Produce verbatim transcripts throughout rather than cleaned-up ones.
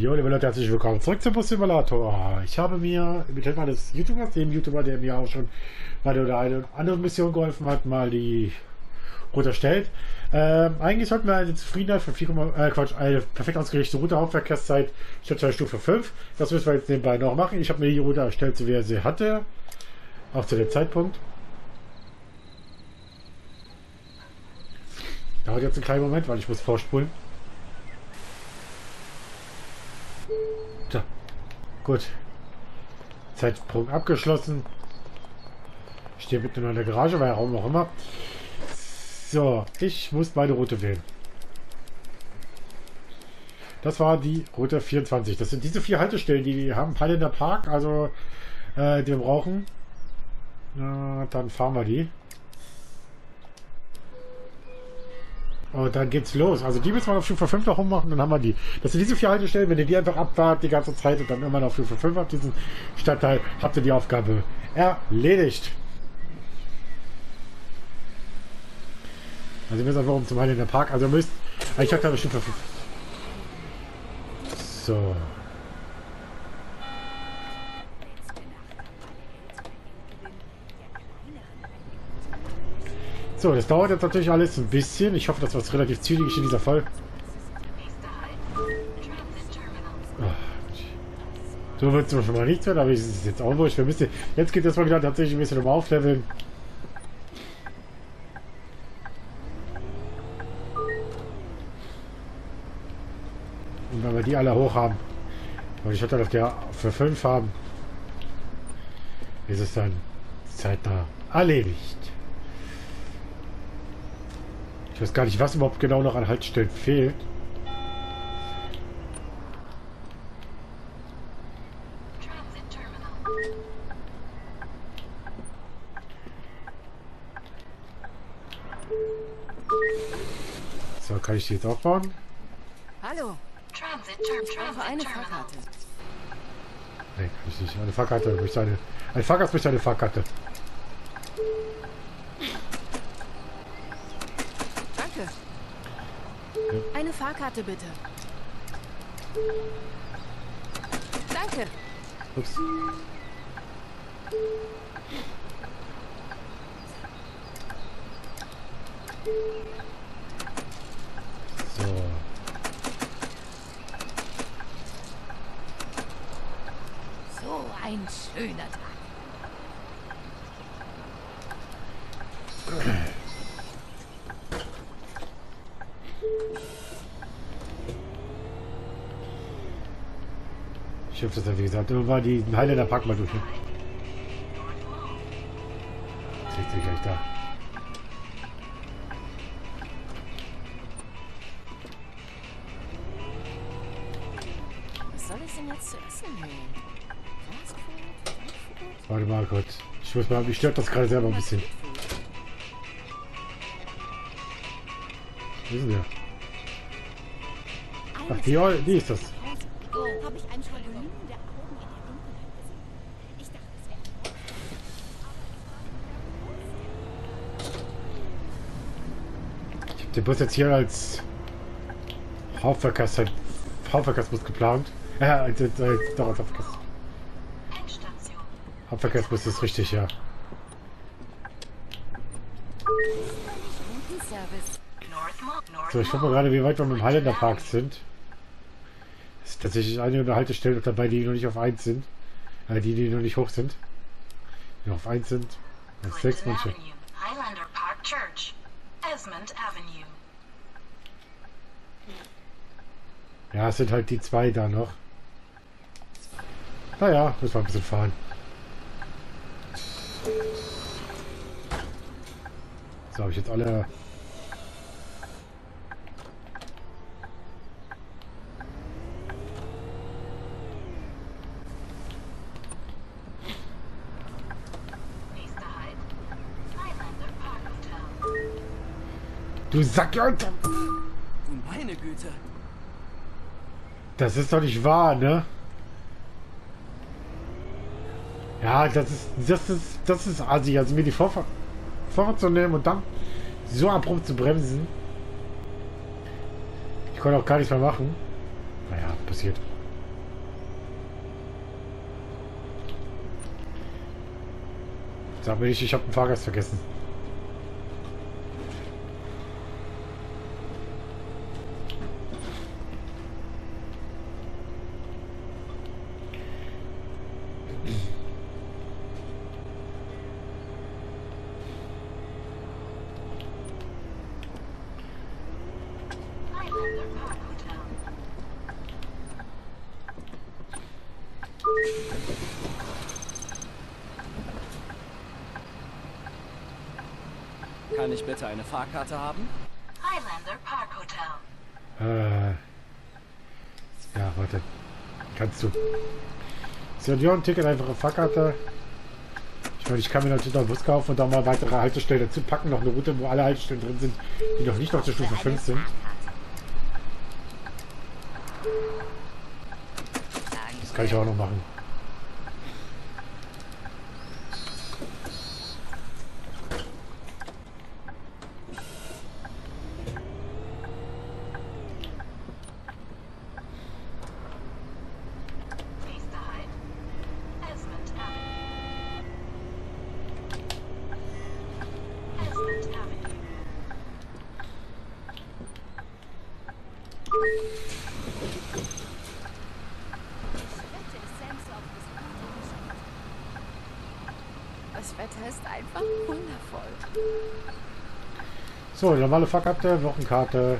Jo, liebe Leute, herzlich willkommen zurück zum Bus Simulator. Ich habe mir mit Hilfe eines YouTubers, dem YouTuber, der mir auch schon bei der oder eine andere Mission geholfen hat, mal die Route erstellt. Ähm, eigentlich sollten wir eine Zufriedenheit von vier, äh, Quatsch, eine perfekt ausgerichtete Route, Hauptverkehrszeit Stadtteil Stufe fünf. Das müssen wir jetzt nebenbei noch machen. Ich habe mir die Route erstellt, so wie er sie hatte. Auch zu dem Zeitpunkt. Dauert jetzt einen kleinen Moment, weil ich muss vorspulen. So, gut. Zeitsprung abgeschlossen. Ich stehe mitten in der Garage, weil Raum noch immer. So, ich muss meine Route wählen. Das war die Route vierundzwanzig. Das sind diese vier Haltestellen, die haben Highlander Park, also äh, die wir brauchen. Na, dann fahren wir die. Und dann geht's los. Also die müssen wir auf Stufe fünf noch rummachen, dann haben wir die. Das sind diese vier Haltestellen, wenn ihr die einfach abfahrt die ganze Zeit und dann immer noch auf Stufe fünf habt, diesen Stadtteil, habt ihr die Aufgabe erledigt. Also ihr müsst einfach um zum Highlander Park. Also ihr müsst. Ich habe da eine Stufe fünf. So. So, das dauert jetzt natürlich alles ein bisschen. Ich hoffe, das war relativ zügig in dieser Folge. Oh, so wird es schon mal nichts mehr, aber es ist jetzt auch wurscht. Wir müssen, jetzt geht es mal wieder tatsächlich ein bisschen um Aufleveln. Und wenn wir die alle hoch haben, und ich hatte auf der für fünf haben, ist es dann zeitnah erledigt. Ich weiß gar nicht, was überhaupt genau noch an Haltestellen fehlt. So, kann ich die jetzt aufbauen? Hallo. Ich brauche eine Fahrkarte. Nein, kann ich nicht. Eine Fahrkarte. Ich möchte eine, ein Fahrgast möchte eine Fahrkarte. Eine Fahrkarte bitte. Danke. Ups. So. So ein schöner Tag. Ich hoffe, das ja wie gesagt, nur war die Highlander Park mal durch. Ne? Jetzt sind gleich da. Was soll ich denn jetzt zu essen holen? Fastfood? Food? Warte mal kurz. Ich muss mal, mich stört das gerade selber ein bisschen. Wo ist denn der? Ach, die, oh, die ist das. Habe ich ein Volumen der Augen in der Dunkelheit gesehen? Ich dachte, es wäre Ich habe den Bus jetzt hier als Hauptverkehrs Hauptverkehrsbus geplant. Ja, äh, äh, äh, doch, als Hauptverkehrs Hauptverkehrsbus ist richtig, ja. So, ich gucke mal gerade, wie weit wir mit dem Highlander Park sind. Es ist tatsächlich einige Haltestellen dabei, die noch nicht auf eins sind. Äh, die, die noch nicht hoch sind. Die noch auf eins sind. Auf sechs manche. Highlander Park Church, Esmond Avenue. Ja, es sind halt die zwei da noch. Naja, müssen wir ein bisschen fahren. So, habe ich jetzt alle... Du Sack, Alter! Du meine Güte. Das ist doch nicht wahr, ne? Ja, das ist, das ist, das ist assi. Also mir die Vorfahrt, Vorfahrt zu nehmen und dann so abrupt zu bremsen. Ich konnte auch gar nichts mehr machen. Naja, passiert. Sag mir nicht, ich habe einen Fahrgast vergessen. Highlander Park Hotel. Kann ich bitte eine Fahrkarte haben? Highlander Park Hotel. Äh, ja, warte. Kannst du. Senioren-Ticket, einfache Fahrkarte. Ich meine, ich kann mir natürlich noch einen Bus kaufen und dann mal weitere Haltestellen dazu packen. Noch eine Route, wo alle Haltestellen drin sind, die noch nicht auf der Stufe fünf sind. Das kann ich auch noch machen. Nächster Halt. Esmond Avenue. Esmond Avenue. Das Wetter ist einfach wundervoll. So, normale Fahrkarte, Wochenkarte.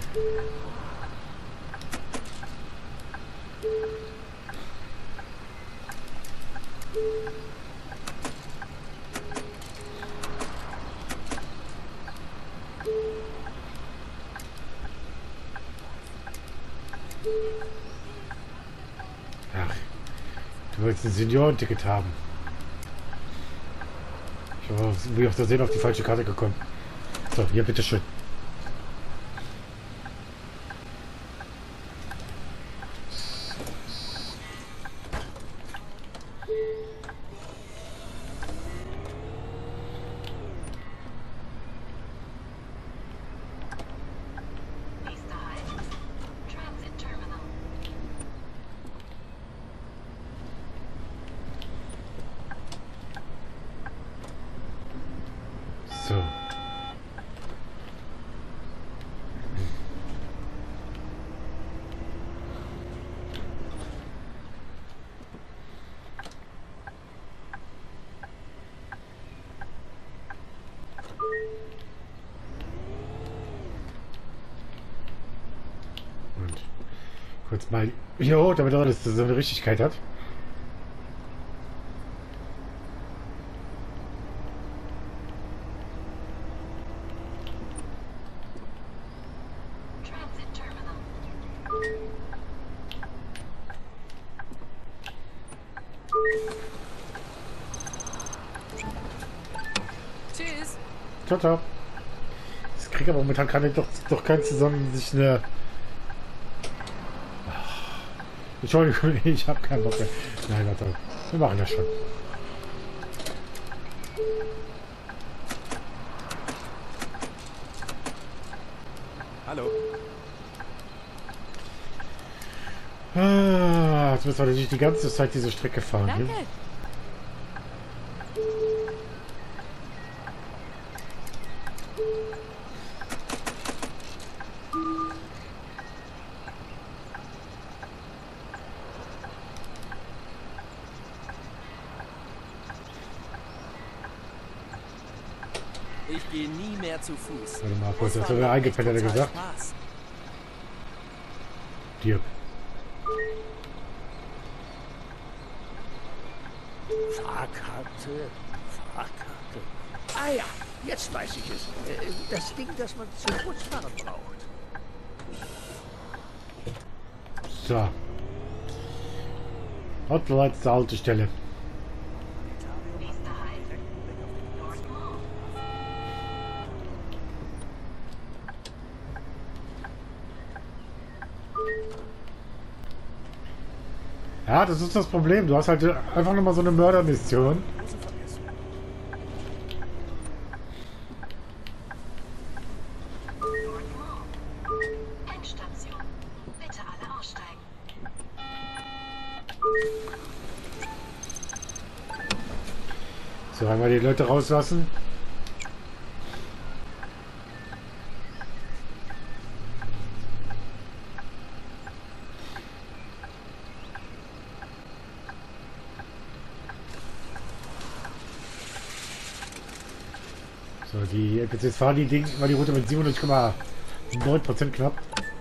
Ach, du willst ein Seniorenticket haben. Ich bin auf der Sehen auf die falsche Karte gekommen. So, hier, bitteschön. Nächster Halt. Transit Terminal. So. Und kurz mal, jo, damit alles so eine Richtigkeit hat. Transit Terminal. Tschüss. Ciao, ciao. Das kriegt aber momentan kann ich doch, doch kein zusammen sich eine. Entschuldigung, ich habe keinen Bock mehr. Nein, warte. Wir machen das schon. Hallo. Ah, jetzt müssen wir natürlich die ganze Zeit diese Strecke fahren. Danke. Hier. Ich gehe nie mehr zu Fuß. Warte mal kurz, Das das war hat er mir eingepennt, hat er total gesagt. Spaß. Dirk. Fahrkarte, Fahrkarte. Ah ja, jetzt weiß ich es. Äh, Das Ding, das man zum Busfahren braucht. So. Und letzte Haltestelle. Nächster Halt. North Mall. Ja, das ist das Problem. Du hast halt einfach nochmal so eine Mördermission. North Mall. Endstation. Bitte alle aussteigen. So, Solange wir die Leute rauslassen. So, die N P Cs fahren die Ding, war die Route mit siebenundneunzig Komma neun Prozent knapp.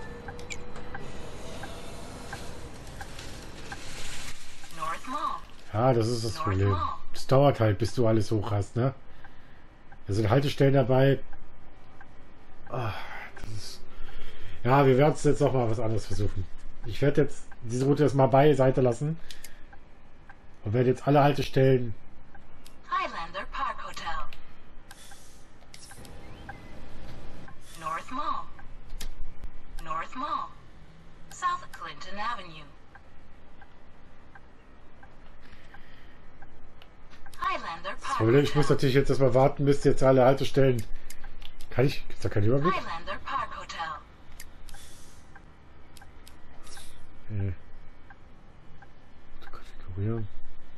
North Mall. Ja, das ist das North Problem. Mall. Es dauert halt, bis du alles hoch hast, ne? Da sind Haltestellen dabei. Ah, das ist... Ja, wir werden es jetzt noch mal was anderes versuchen. Ich werde jetzt diese Route erstmal beiseite lassen. Und werde jetzt alle Haltestellen... Highlander Park Hotel. North Mall. North Mall. South Clinton Avenue. Highlander Das Park Problem, ich muss Hotel. natürlich jetzt erstmal warten, bis jetzt alle Haltestellen... Kann ich... Ist da kein Überblick? Highlander Park Hotel. Nee. Konfigurieren.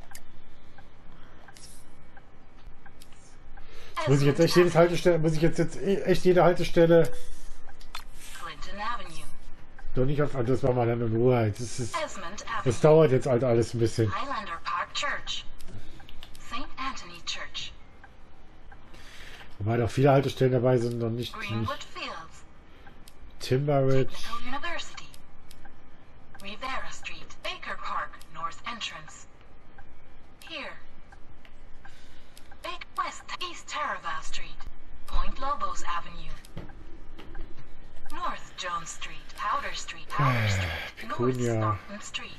Muss ich jetzt echt jedes Haltestelle... Muss ich jetzt, jetzt echt jede Haltestelle... Clinton Avenue. Doch nicht auf... Das war mal dann in Ruhe. Das, ist, Esmond Avenue. das dauert jetzt halt alles ein bisschen. Highlander Park Church. Saint Anthony Church. Wobei noch viele Haltestellen dabei sind, noch nicht, Greenwood nicht Fields. Timberridge. Technical University. Rivera Street. Baker Park North Entrance. Here. Baker West East Taraval Street. Point Lobos Avenue. North Jones Street. Powder Street. Powder Street. North Pecunia. Stockton Street.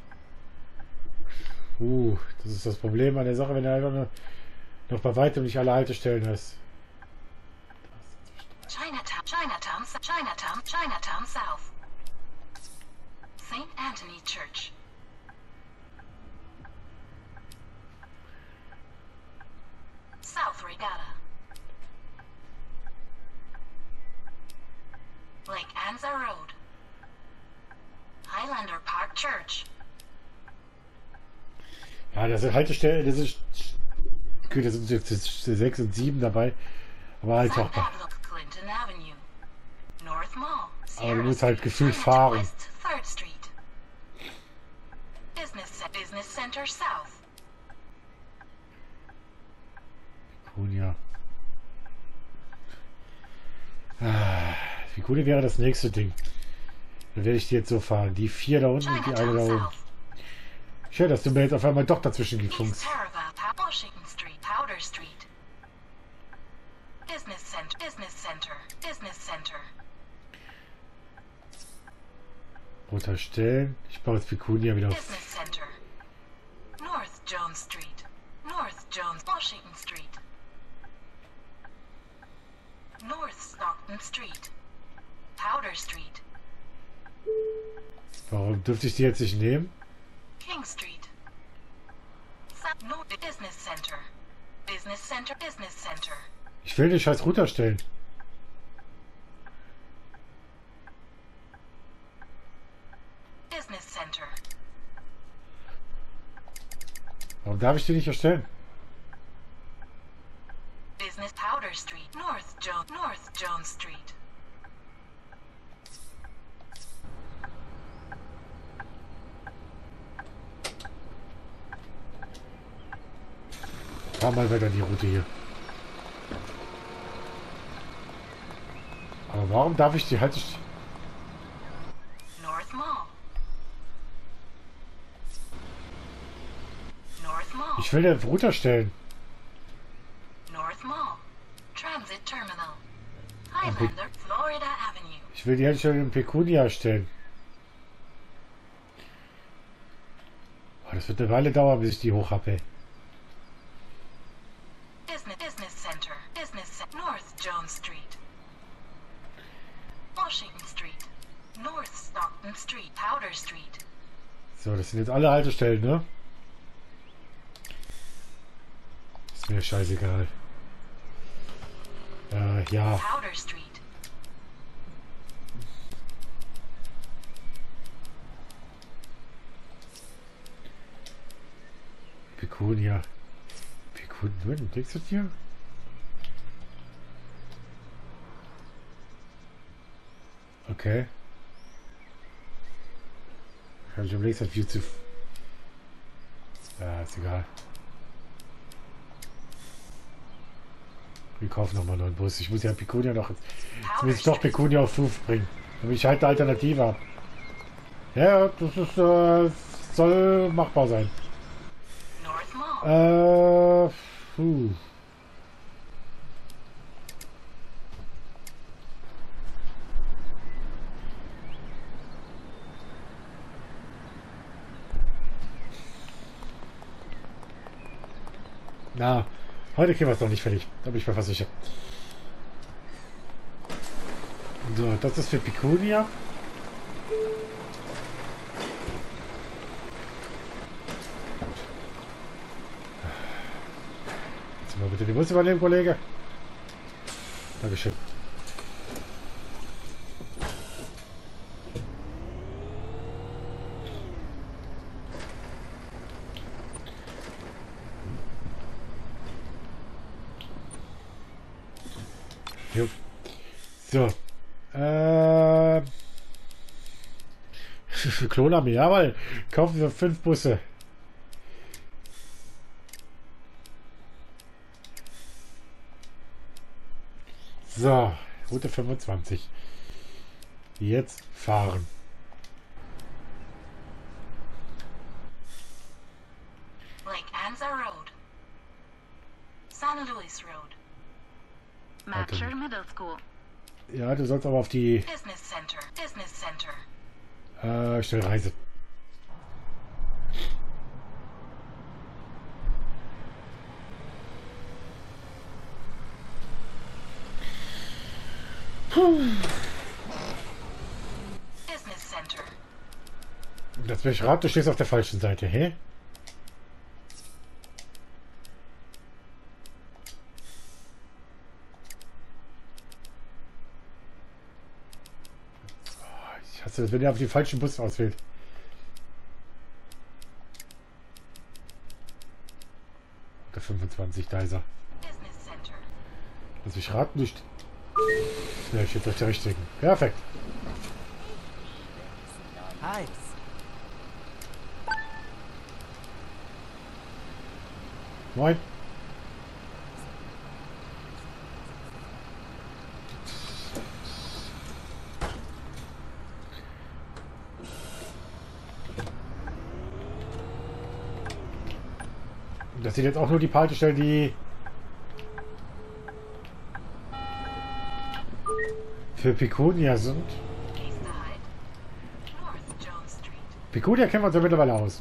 Uh, das ist das Problem an der Sache, wenn du einfach nur noch bei weitem nicht alle Haltestellen hast. Chinatown, Chinatown, Chinatown, Chinatown South. Saint Anthony Church. South Regatta. Lake Anza Road. Highlander Park Church. Ja, das sind Haltestellen, das ist... Gut, das sind jetzt sechs und sieben dabei. Aber halt auch... San Pablo, Clinton Avenue. North Mall. Aber du musst Sierra halt Street, gefühlt Chinatown fahren. West, third Street. Business, Business Center South. Pecunia. Ah, wie cool wäre das nächste Ding. Dann werde ich die jetzt so fahren. Die vier da unten und die eine da Chinatown oben. South. Schön, dass du mir jetzt auf einmal doch dazwischen East gefunkst. Taraval, Pa- Washington Street, Powder Street. Business Center, Business Center, Business Center. Unterstellen. Ich baue jetzt Pecunia wieder auf. Business Center. North Jones Street. North Jones, Washington Street. North Stockton Street. Powder Street. Warum dürfte ich die jetzt nicht nehmen? King Street. South North Business Center. Business Center, Business Center. Ich will den scheiß Router stellen. Business Center. Warum darf ich die nicht erstellen? Business Powder Street. North Jones, North Jones Street. Fahr mal weiter die Route hier. Aber warum darf ich die Haltestelle... North Mall. North Mall. Ich will den Router stellen. North Mall. Transit Terminal. Highlander, Florida Avenue. Ich will die Haltestelle in Pecunia stellen. Oh, das wird eine Weile dauern, bis ich die hoch habe. Business Business Center. Business Ce- North Jones Street. Washington Street. North Stockton Street. Powder Street. So, das sind jetzt alle Haltestellen, ne? Ist mir scheißegal. Äh, ja. Powder Street. Pecunia. gefunden werden. Denkst du dir? Okay. Kann ich am nächsten View zu. Ja, ist egal. Wir kaufen nochmal einen neuen Bus. Ich muss ja Piconia noch. Jetzt muss ich doch Piconia auf fünf bringen. Damit ich halt eine Alternative habe. Ja, das ist, äh, soll machbar sein. North Mall. Äh. Puh. Na, heute kriegen wir es noch nicht fertig. Da bin ich mir fast sicher. So, das ist für Piconia. Jetzt mal bitte die Bus übernehmen, Kollege. Dankeschön. Jo. So. Äh. Für Klonarmee, jawohl. Kaufen wir fünf Busse. So. Route fünfundzwanzig. Jetzt fahren. Lake Anza Road. San Luis Road. Matcher Middle School. Ja, du sollst aber auf die Business Center. Business Center. äh, Schnellreise. Puh. Business Center. Das will ich raten, du stehst auf der falschen Seite, hä? Ich hasse das, wenn ihr auf die falschen Bus auswählt. Der fünfundzwanzig, da ist er. Business Center. Lass mich raten, du... st- Ja, ich stehe auf der richtigen. Perfekt. Hi. Moin. Das sind jetzt auch nur die Haltestellen, die für Piconia sind. Nächster Halt. North Jones Street. Piconia kennen wir uns ja mittlerweile aus.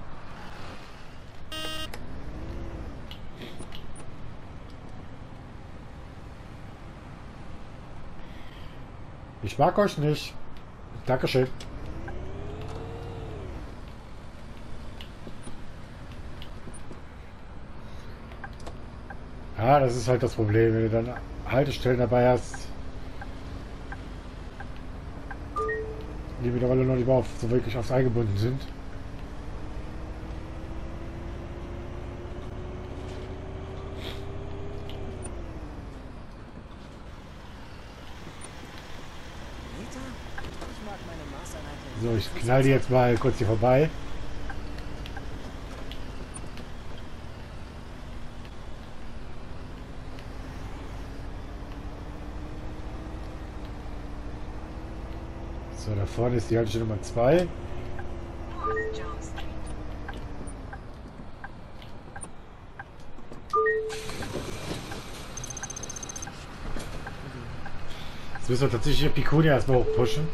Ich mag euch nicht. Dankeschön. Ja, das ist halt das Problem, wenn du dann Haltestellen dabei hast, die mittlerweile noch nicht mal auf, so wirklich aufs eingebunden sind. Ich mag meine Maßeinheit. So, ich knall die jetzt mal kurz hier vorbei. So, da vorne ist die Haltestelle Nummer zwei. North Jones Street. Jetzt müssen wir tatsächlich hier Piconia erstmal hochpushen.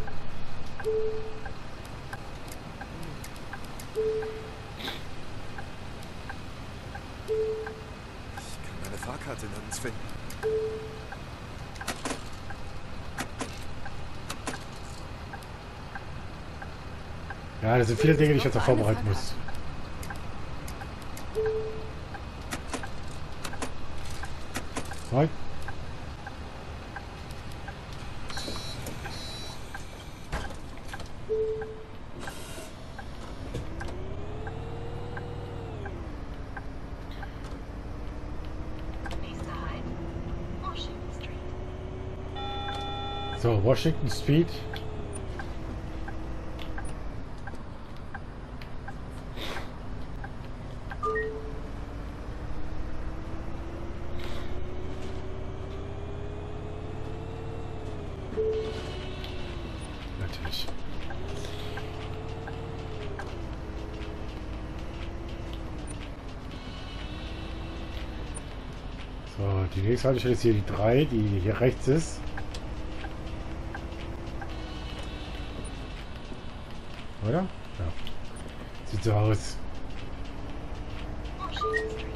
Ich kann meine Fahrkarte nirgends finden. Ja, das sind viele Dinge, die ich jetzt noch vorbereiten muss. Moin. So, Washington Street. Natürlich. So, die nächste Haltestelle ist hier die drei, die hier rechts ist. Oder? Ja. Sieht so aus. Washington Street.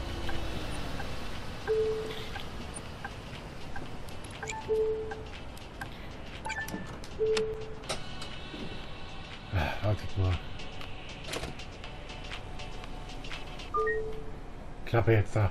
Ah, wartet mal. Klappe jetzt da.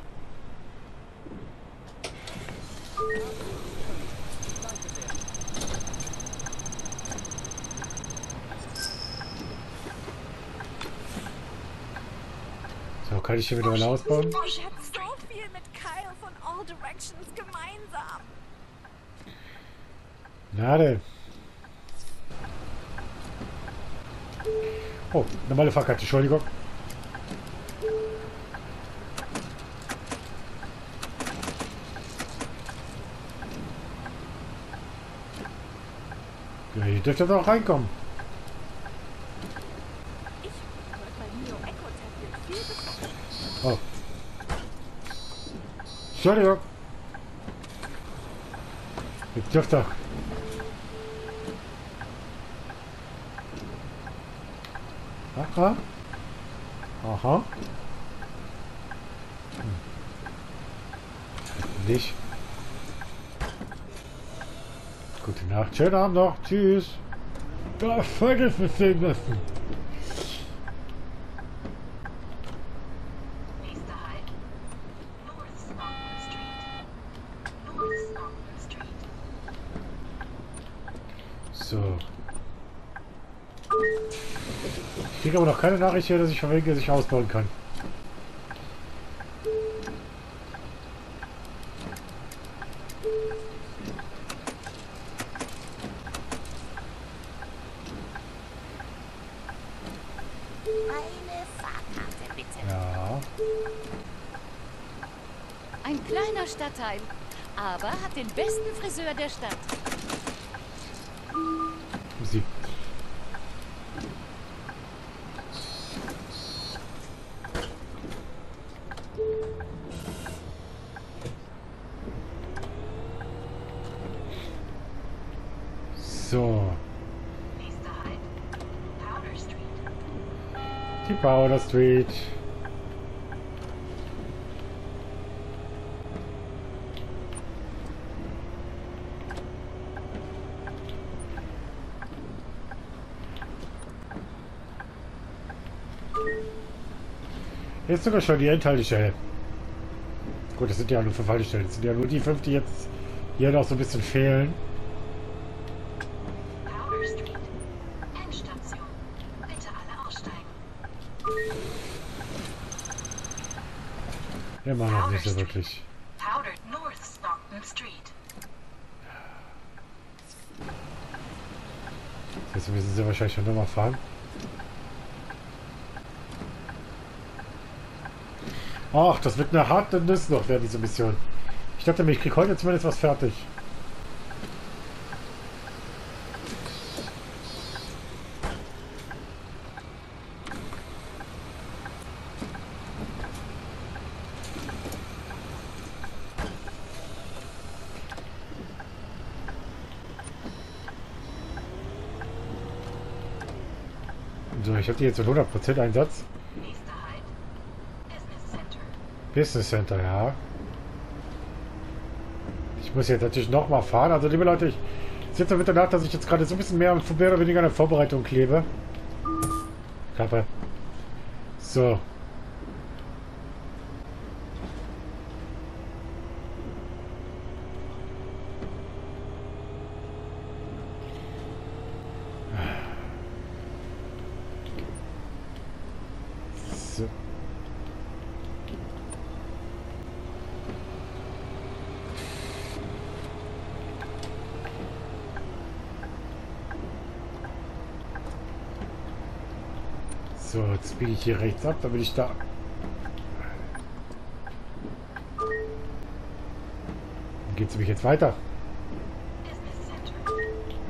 So, kann ich hier wieder mal ausbauen? Ich hab so viel mit Kyle von All Directions gemeinsam. Na denn. Oh, normale Fahrkarte, Entschuldigung. Ja, hier dürft ihr doch reinkommen. Ich wollte bei Neo Echo Tablet viel bekommen. Oh. Entschuldigung. Jetzt dürft ihr. Aha. Aha. Hm. Nicht. Gute Nacht. Schönen Abend noch. Tschüss. Da vergiss es sehen lassen. Nächster Halt. North Stockton Street. North Stockton Street. So. Ich kriege aber noch keine Nachricht hier, dass ich verwege, dass ich ausbauen kann. Eine Fahrkarte, bitte. Ja. Ein kleiner Stadtteil, aber hat den besten Friseur der Stadt. Musik. So. Nächster Halt. Powder Street. Die Powder Street. Jetzt sogar schon die Endhaltestelle. Gut, das sind ja nur fünf Haltestellen. Das sind ja nur die fünf, die jetzt hier noch so ein bisschen fehlen. Powder Street. Endstation. Bitte alle aussteigen. Immer noch nicht so wirklich. Powder North Stockton Street. Jetzt müssen sie wahrscheinlich schon nochmal fahren. Ach, das wird eine harte Nuss noch, wäre diese Mission. Ich dachte mir, ich kriege heute zumindest was fertig. So, ich habe die jetzt mit hundert Prozent Einsatz. Nächster Halt. Business Center. Business Center, ja. Ich muss jetzt natürlich nochmal fahren. Also, liebe Leute, ich sitze damit danach, dass ich jetzt gerade so ein bisschen mehr, mehr oder weniger an der Vorbereitung klebe. Klappe. So. So. So, jetzt biege ich hier rechts ab, damit ich da... Geht es nämlich jetzt weiter? Business Center.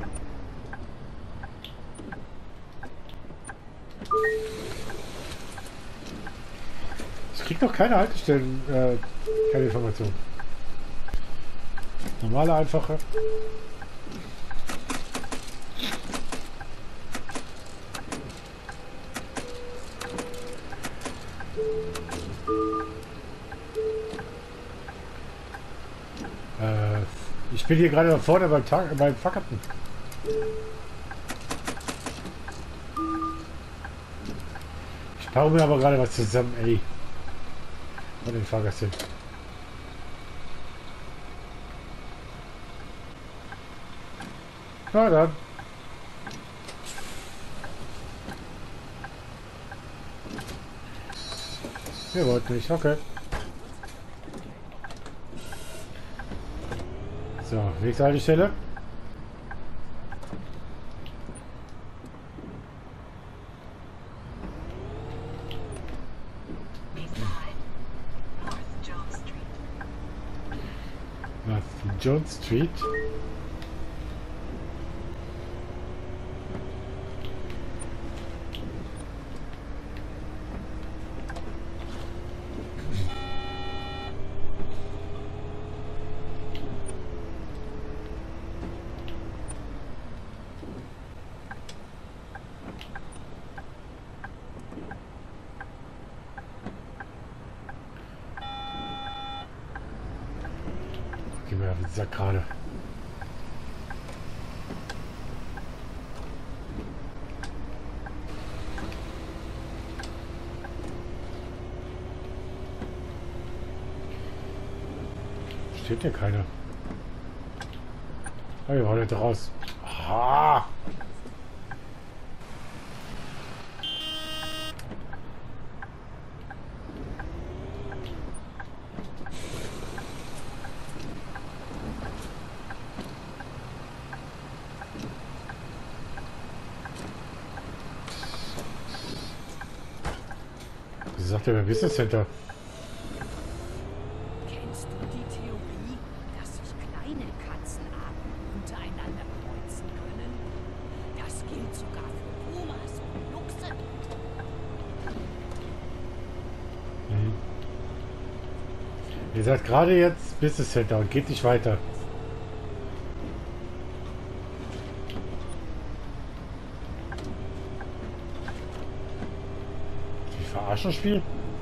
Ich krieg noch keine Haltestellen, äh, keine Information. Normale, einfache. Äh, ich bin hier gerade da vorne beim, Tag, beim Fahrkarten. Ich baue mir aber gerade was zusammen, ey. Von den Fahrgästen. Na dann. Ihr wollt nicht, okay. So, nächste Haltestelle. North John Street. North John Street. Gehen wir auf den Sack gerade. Steht hier keiner. Ah, hier war nicht raus. Aha! Was sagt der beim Business Center? Kennst du die Theorie, dass sich kleine Katzenarten untereinander kreuzen können? Das gilt sogar für Pumas und Luchse. Mhm. Ihr seid gerade jetzt Business Center und geht nicht weiter. Die verarschen Spiel?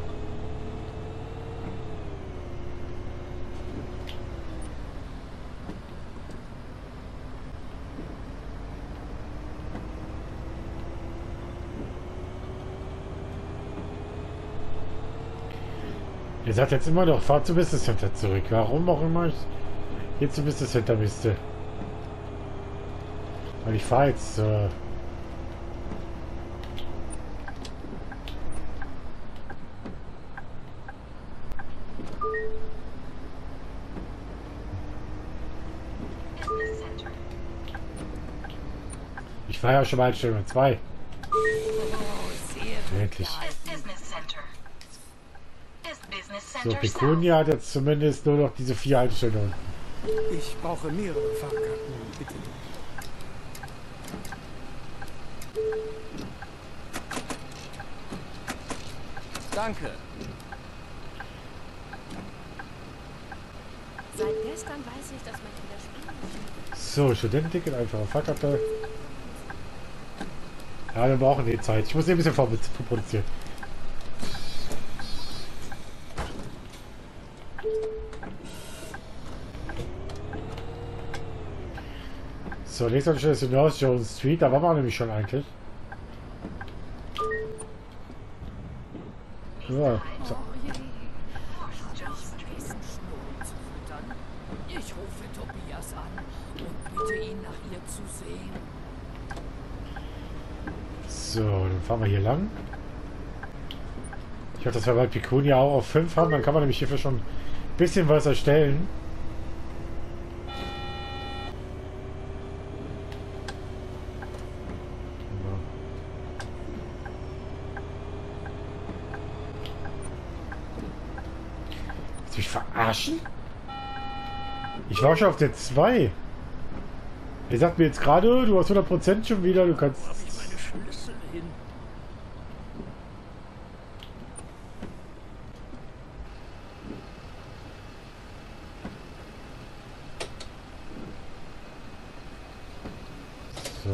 Ihr sagt jetzt immer noch, fahrt zum Business Center zurück. Warum auch immer ich jetzt zum Business Center müsste. Weil ich fahre jetzt. Äh Business Center. ich fahre ja schon mal Einstellung zwei. Oh, sehr gut. Endlich. Is Business Center. Is Business So, Center south. Pecunia hat jetzt zumindest nur noch diese vier Haltestellen. Ich brauche mehrere Fahrkarten, bitte. Danke. Seit gestern weiß ich, dass man wieder spielen kann. So, Studententicket, einfache Fahrkarte. Ja, wir brauchen die Zeit. Ich muss hier ein bisschen vorproduzieren. So, nächste Stelle ist die North Jones Street. Da waren wir nämlich schon eigentlich. So, so. Oh je. Hab ich vergessen, Schnurren zu füttern? Ich rufe Tobias an und bitte ihn, nach ihr zu sehen. So, dann fahren wir hier lang. Ich hoffe, dass wir bald Pecunia auch auf fünf haben. Dann kann man nämlich hierfür schon ein bisschen was erstellen. verarschen? Ich war schon auf der zwei. Er sagt mir jetzt gerade, du hast hundert Prozent schon wieder, du kannst... Wo hab ich meine Schlüssel hin? So.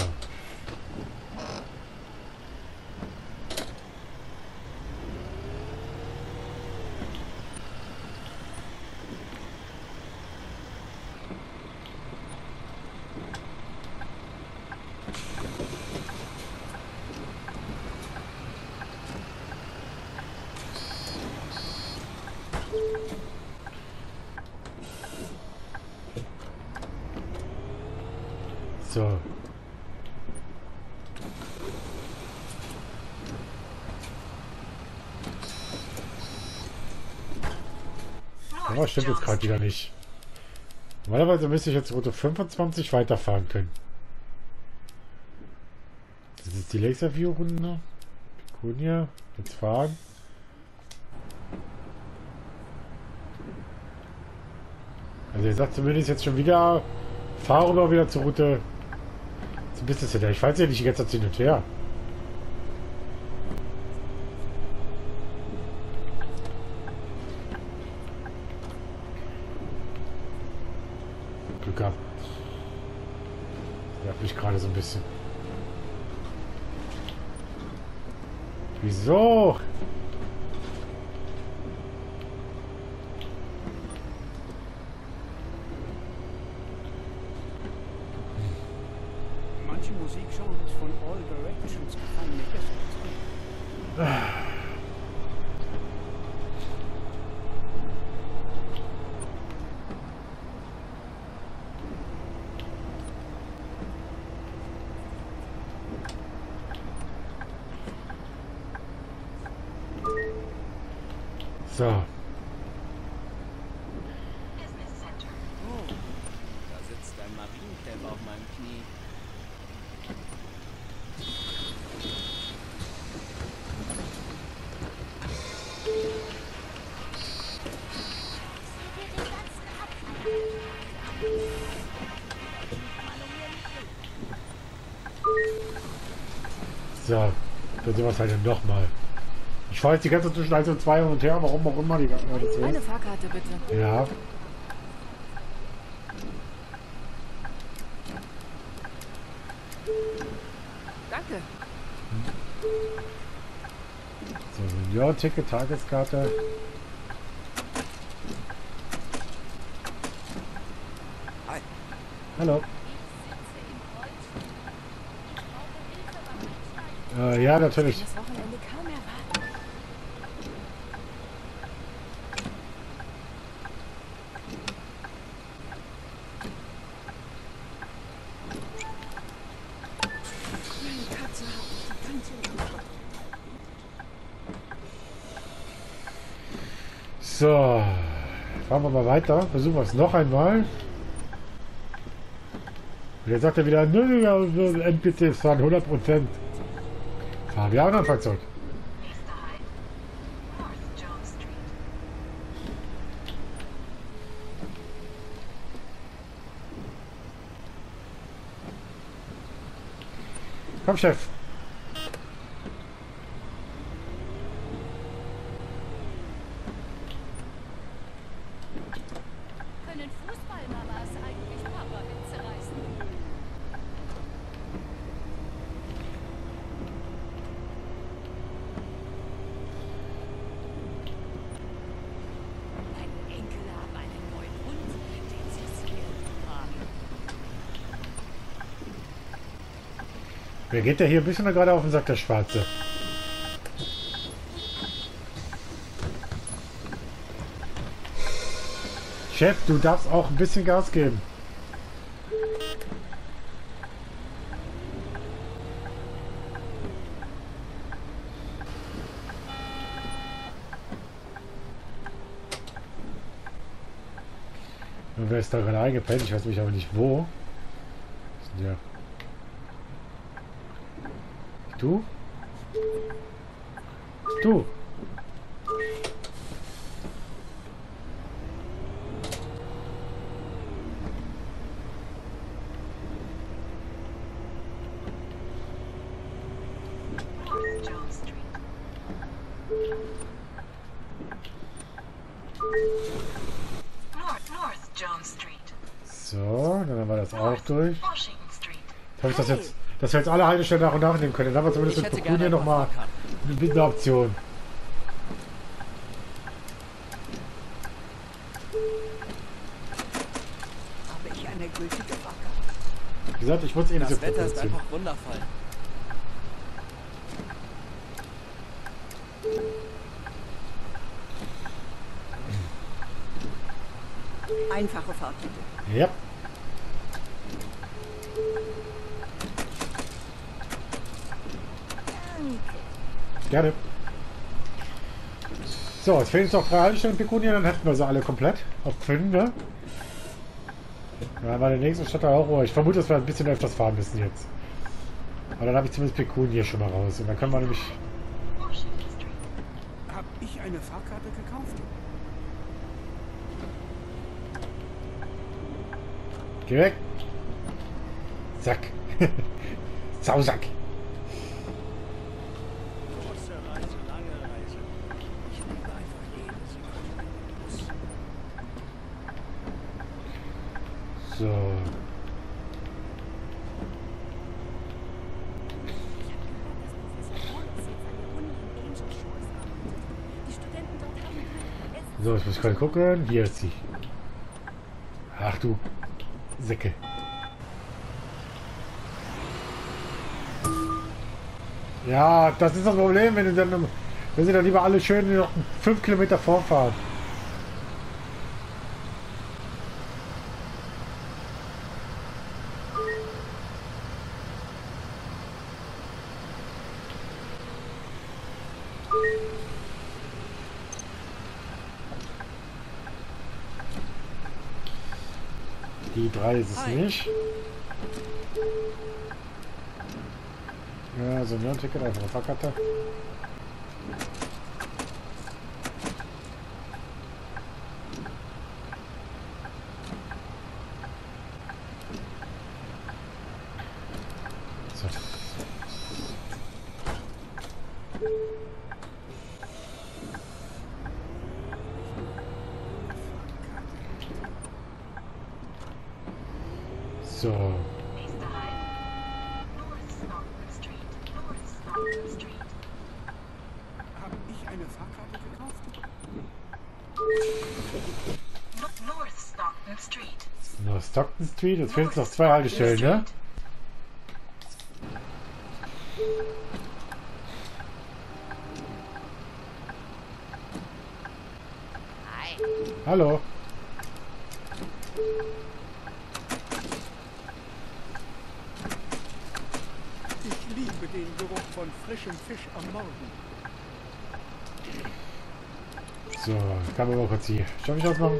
So. Aber stimmt jetzt gerade wieder nicht. Normalerweise müsste ich jetzt Route fünfundzwanzig weiterfahren können. Das ist die Laserview-Runde. Piconia. Jetzt fahren. Also ihr sagt zumindest jetzt schon wieder, fahr rüber wieder zur Route zum Business Center. Ich weiß ja nicht die ganze Zeit hin und her. Glück gehabt. Nervt mich gerade so ein bisschen. Wieso? Manche Musikgenres von All Directions gefallen mir besser als andere. So. Business Center. Oh, da sitzt ein Marienkäfer auf meinem Knie. So. Dann sowas halt dann nochmal. Ich fahre jetzt die ganze Zeit zwischen eins und zwei hin und her, warum auch immer die ganze Zeit. Eine Fahrkarte bitte. Ja. Danke. So, Senior-Ticket, Tageskarte. Hi. Hallo. Äh, ja, natürlich. Das Wochenende kaum erwarten. Meine Katze hat mich die ganze Nacht. So. Fahren wir mal weiter. Versuchen wir es noch einmal. Und jetzt sagt er wieder, nö, N P Cs fahren hundert Prozent. Fahren wir auch noch ein Fahrzeug. Nächster Halt. North John Street. Komm, Chef. Können Fußballmamas eigentlich Papa-Witze reißen? Meine Enkel haben einen neuen Hund, den sie sehr lieb haben. Wer geht der hier ein bisschen gerade auf den Sack, der Schwarze? Chef, du darfst auch ein bisschen Gas geben. Und wer ist da gerade eingepennt? Ich weiß mich aber nicht wo. Was ist denn der? Du? Du? So, dann haben wir das auch durch. Washington Street. Jetzt habe ich das jetzt, dass wir jetzt alle Haltestellen nach und nach nehmen können. Dann haben wir zumindest Ich mit hätte Pecunia gerne nochmal ein paar eine Option. Habe ich eine gültige Fahrkarte? Wie gesagt, ich muss eh diese Das Wetter ist Proportion. einfach wundervoll. Einfache Fahrt, bitte. Ja. Gerne. So, es fehlen jetzt noch drei Haltestellen Pecunia, dann hätten wir sie alle komplett. Auf fünf, ne? Dann war der nächste Stadt auch. Oh, ich vermute, dass wir ein bisschen öfters fahren müssen jetzt. Aber dann habe ich zumindest Pecunia schon mal raus. Und dann können wir nämlich. Washington Street. Hab ich eine Fahrkarte gekauft? Geh weg! Sack! Sausack! Kurze Reise, lange Reise. Ich liebe einfach jede Sekunde. So. So, jetzt muss ich gerade gucken. Hier ist sie. Ach du Säcke. Ja, das ist das Problem, wenn, du dann, wenn sie dann lieber alle schön noch fünf Kilometer vorfahren. Die drei ist es Hi. nicht. Ja, so ein Ticket, einfach eine Fahrkarte. So. So. Nächster Halt. North Stockton Street. North Stockton Street. Hab ich eine Fahrkarte gekauft? No North Stockton Street. Noch Stockton Street, jetzt fehlen noch zwei Haltestellen, ne? Hallo. Ich liebe den Geruch von frischem Fisch am Morgen. So, kann man mal kurz hier. Schau ich das machen?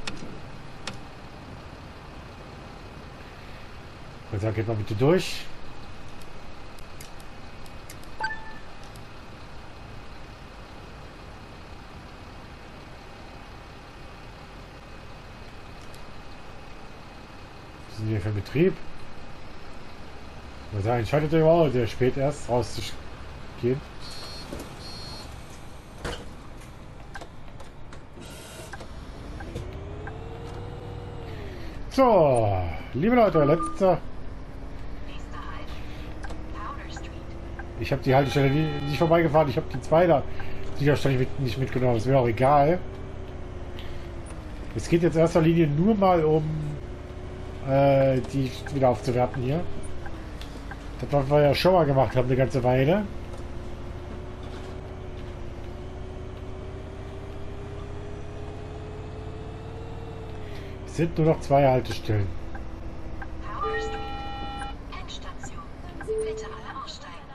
Ich sag, geht mal bitte durch. Was ist denn hier für ein Betrieb? Was sagen, schaltet ihr auch sehr spät erst rauszugehen. So, liebe Leute, letzter. Nächster Halt. Powder Street. Ich habe die Haltestelle nie- nicht vorbeigefahren. Ich habe die zwei da sicherlich mit, nicht mitgenommen. Das wäre auch egal. Es geht jetzt in erster Linie nur mal um äh, die wieder aufzuwerten hier. Das, was wir ja schon mal gemacht haben, eine ganze Weile. Es sind nur noch zwei Haltestellen. Powder Street. Endstation. Bitte alle aussteigen.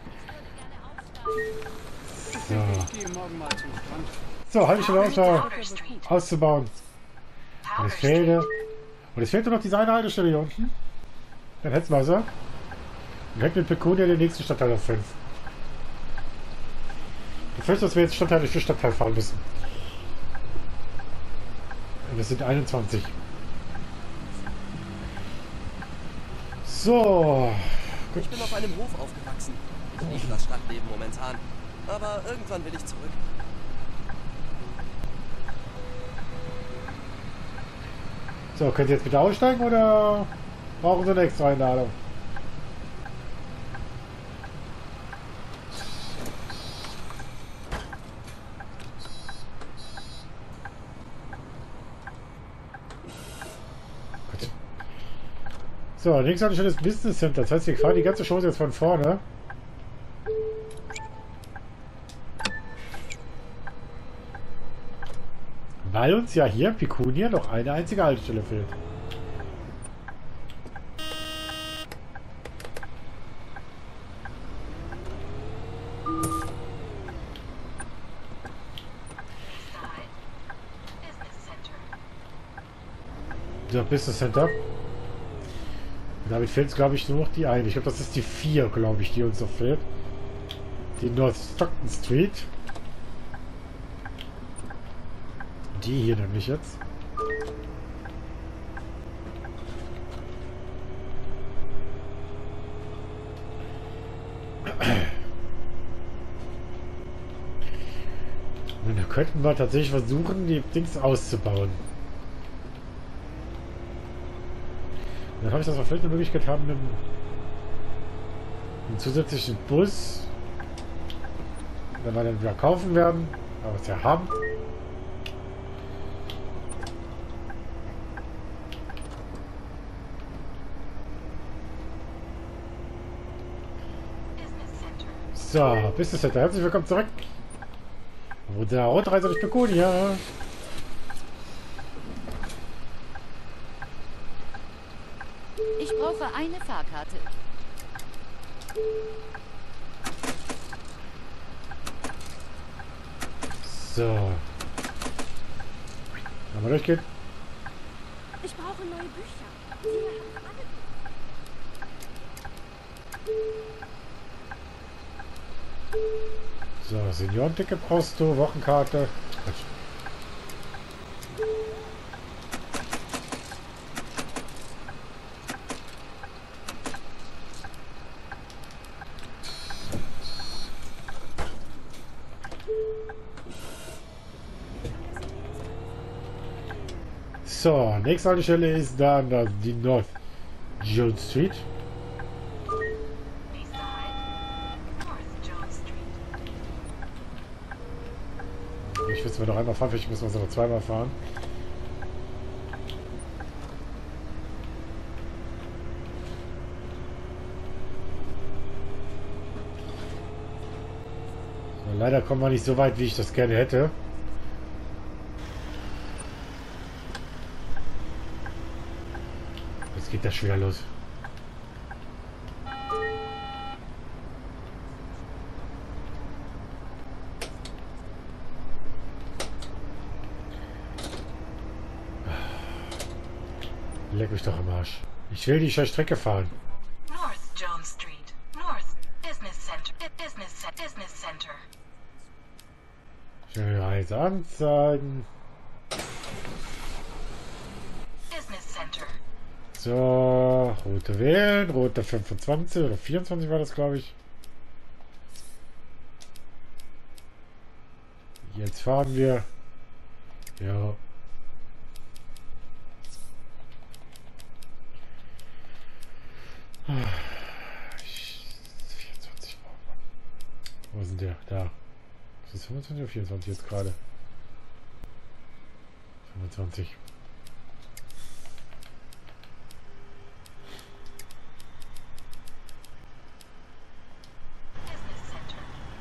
So, Ich gehe morgen mal zum Strand. so Haltestelle außer, Powder Street. auszubauen. Und Powder es fehlte. Street. Und es fehlt nur noch diese eine Haltestelle hier unten. Dann hätten wir sie. Und hätten mit Pecunia den nächsten Stadtteil auf fünf. Ich fürchte, dass wir jetzt Stadtteil für Stadtteil fahren müssen. Und es sind einundzwanzig. So. Gut. Ich bin auf einem Hof aufgewachsen. Ich liebe das Stadtleben momentan. Aber irgendwann will ich zurück. So, könnt ihr jetzt bitte aussteigen oder brauchen Sie eine extra Einladung? Gut. So, nächstes Mal das Business Center. Das heißt, wir fahren die ganze Show jetzt von vorne. Weil uns ja hier in Picunia noch eine einzige Haltestelle fehlt. So, Business Center. Und damit fehlt es, glaube ich, nur noch die eine. Ich glaube, das ist die vier, glaube ich, die uns noch fehlt. Die North Stockton Street. Die hier nämlich jetzt. Und da könnten wir tatsächlich versuchen, die Dings auszubauen. Und dann habe ich das vielleicht eine Möglichkeit haben, einen, einen zusätzlichen Bus, wenn wir dann wieder kaufen werden, aber es ja haben. So, Business Center, herzlich willkommen zurück. Und der Rundreise durch Picunia. Ich brauche eine Fahrkarte. So. Mal durchgehen. Ich brauche neue Bücher. Sie haben alle. So, Seniorenticket brauchst du, Wochenkarte. Quatsch. So, nächste Haltestelle ist dann das- die North Jones Street. Ich will es mir noch einmal fahren, vielleicht müssen wir es noch zweimal fahren. So, leider kommen wir nicht so weit, wie ich das gerne hätte. Jetzt geht das schwer los. Leck mich doch am Arsch. Ich will die Strecke fahren. North Jones Street. North Business Center. Business Ce- Business Center. Schnelle Reise anzeigen. Business Center. So, Route wählen. Route fünfundzwanzig oder vierundzwanzig war das, glaube ich. Jetzt fahren wir. Ja. vierundzwanzig. Wo ist denn der? Da. Ist das fünfundzwanzig oder vierundzwanzig jetzt gerade? fünfundzwanzig. Business Center.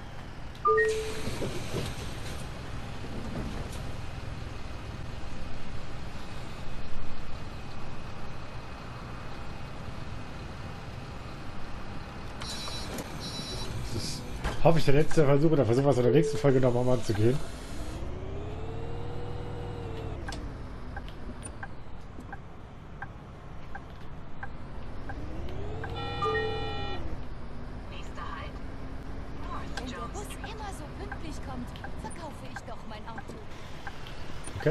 Das ist, hoffe ich, der letzte Versuch oder versuchen wir es in der nächsten Folge nochmal anzugehen. Nächster Halt. North Wenn der Jones Bus Street. immer so pünktlich kommt, verkaufe ich doch mein Auto. Okay.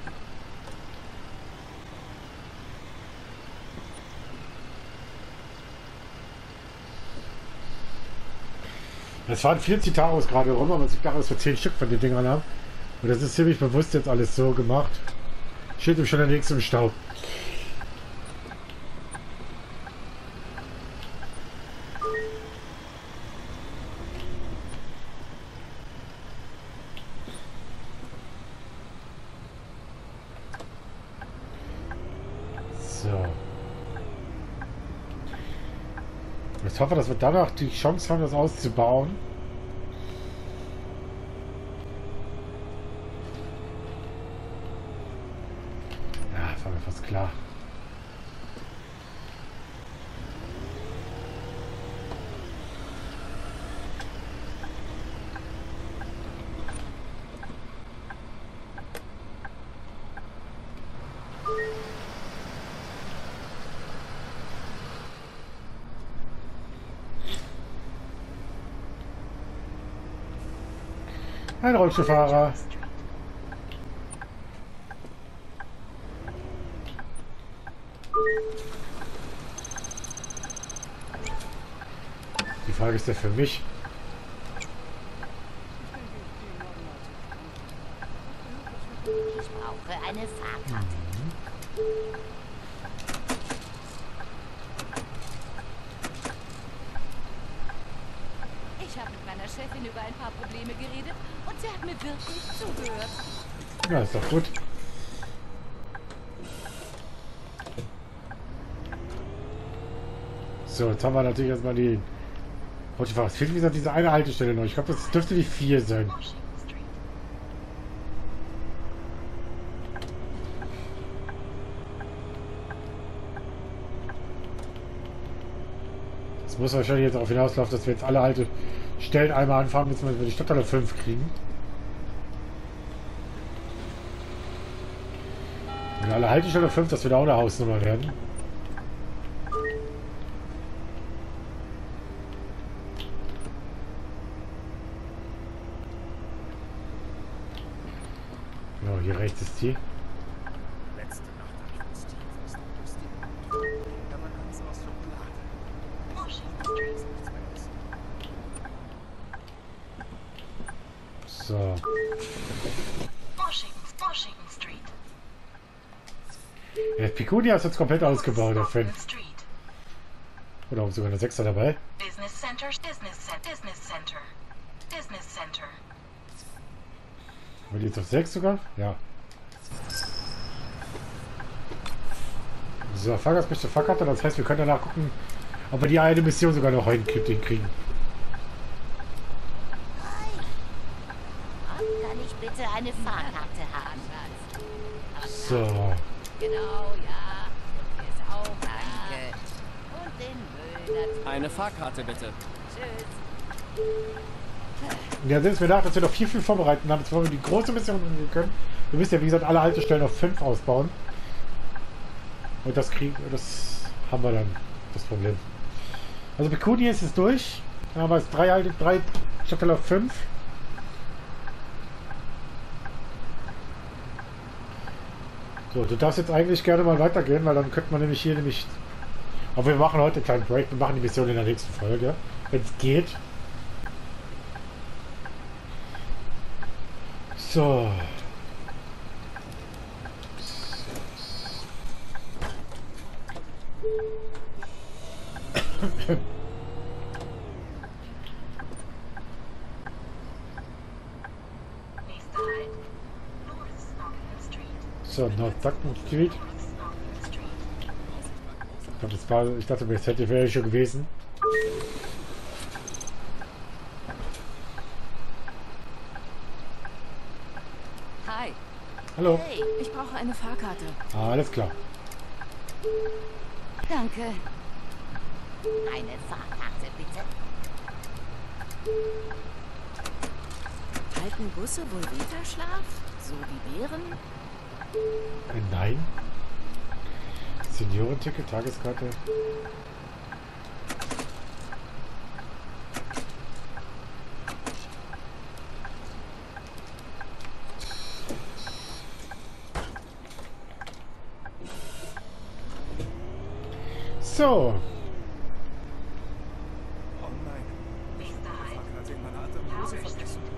Es fahren vierzig Taros gerade rum, aber man sieht nachher, dass wir zehn Stück von den Dingern haben. Und das ist ziemlich bewusst jetzt alles so gemacht. Steht ihm schon der nächste im Stau. So. Ich hoffe, dass wir danach die Chance haben, das auszubauen. Ja, das war mir fast klar. Ein Rollstuhlfahrer. Die Frage ist ja für mich. Ich brauche eine Fahrkarte. Ich habe mit meiner Chefin über ein paar Probleme geredet und sie hat mir wirklich zugehört. Ja, ist doch gut. So, jetzt haben wir natürlich erstmal die. Es fehlt wie gesagt diese eine Haltestelle noch. Ich glaube, das dürfte die vier sein. Washington Street. Das muss wahrscheinlich jetzt darauf hinauslaufen, dass wir jetzt alle Haltestellen einmal anfahren, bis wir die Stadtteile fünf kriegen. Wenn alle Haltestelle fünf, dass wir da auch eine Hausnummer werden. Ja, hier rechts ist die. Letzte Nacht habe ich uns tief aus dem lustigen. Da war ganz aus Schokolade. Washington Street. Nichts mehr essen. So. Washington, Washington Street. Ja, Picunia ist jetzt komplett ausgebaut, der Fan. Washington Street. Oder auch sogar eine Sechser dabei. Business Center, Business Center, Business Center. Business Center. Haben wir die jetzt auf sechs sogar? Ja. So, Fahrgast möchte Fahrkarte. Das heißt, wir können danach gucken, ob wir die eine Mission sogar noch hinkriegen. Kann ich bitte eine Fahrkarte haben? So. Genau, ja. Und ist auch danke. Und den Müll dazu. Eine Fahrkarte bitte. Tschüss. Und ja, sehen wir nach, dass wir noch viel, viel vorbereiten haben, bevor wir die große Mission umgehen können. Wir müssen ja, wie gesagt, alle Haltestellen auf fünf ausbauen. Und das kriegen, das haben wir dann, das Problem. Also Picunia ist es durch. Dann haben wir jetzt drei, Halte- drei Stadtteile auf fünf. So, du darfst jetzt eigentlich gerne mal weitergehen, weil dann könnte man nämlich hier nämlich... Aber wir machen heute einen kleinen Break. Wir machen die Mission in der nächsten Folge, wenn es geht. So. Nächster Halt. North Stockton Street. So, North Stockton Street. North Stockton Street. Ich glaube, das war, ich dachte, das hätte wäre schon gewesen. Hi. Hallo. Hey, ich brauche eine Fahrkarte. Ah, alles klar. Danke. Eine Fahrkarte, bitte. Halten Busse wohl Winterschlaf? So wie Bären? Äh, Nein. Seniorenticket, Tageskarte. So. Oh nein. Nächster Halt. Fahrkarte in meiner Hose Tower vergessen. Street.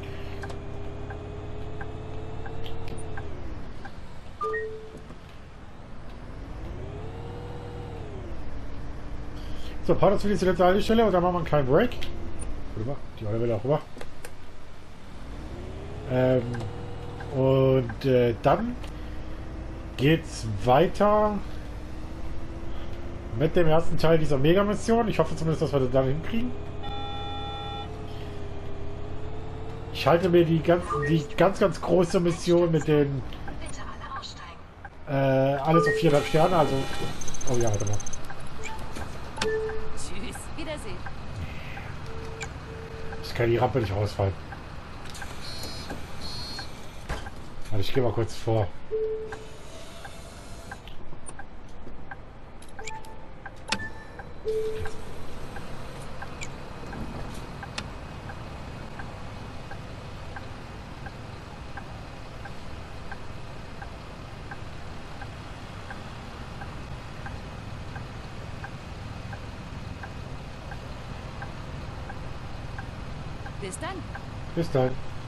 So, fahren uns wieder zur letzten Haltestelle und dann machen wir einen kleinen Break. Rüber, die alle wieder rüber. Ähm, und äh, dann geht's weiter mit dem ersten Teil dieser Mega-Mission. Ich hoffe zumindest, dass wir das dann hinkriegen. Ich halte mir die ganz, die ganz, ganz große Mission mit den Bitte alle aussteigen. äh, alles auf viereinhalb Sterne, also. Oh ja, warte mal. Tschüss. Wiedersehen. Ich kann die Rampe nicht rausfallen. Also ich gehe mal kurz vor. Bis dann. Bis dann.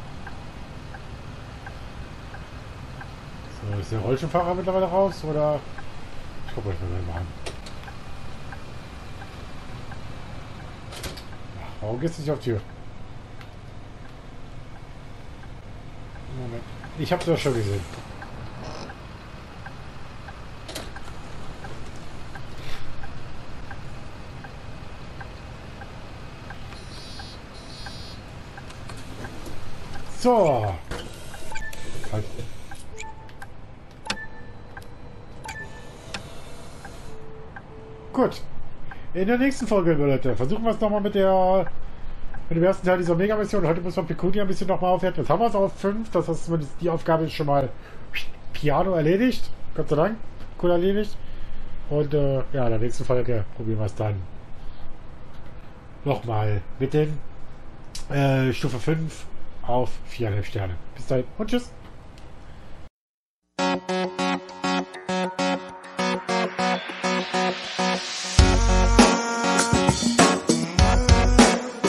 So, ist der Rollstuhlfahrer mittlerweile raus oder? Ich gucke euch mal an. Ach, warum gehst du nicht auf die Tür? Moment. Ich hab's doch schon gesehen. So. Halt. Gut. In der nächsten Folge, Leute, versuchen wir es nochmal mit der mit dem ersten Teil dieser Mega-Mission. Heute muss man Pecunia ein bisschen nochmal aufwerten. Jetzt haben wir es auf fünf. Das heißt, zumindest die Aufgabe ist schon mal Piano erledigt. Gott sei Dank. Cool erledigt. Und äh, ja, in der nächsten Folge probieren wir es dann nochmal mit den äh, Stufe fünf auf viereinhalb Sterne. Bis dahin und tschüss.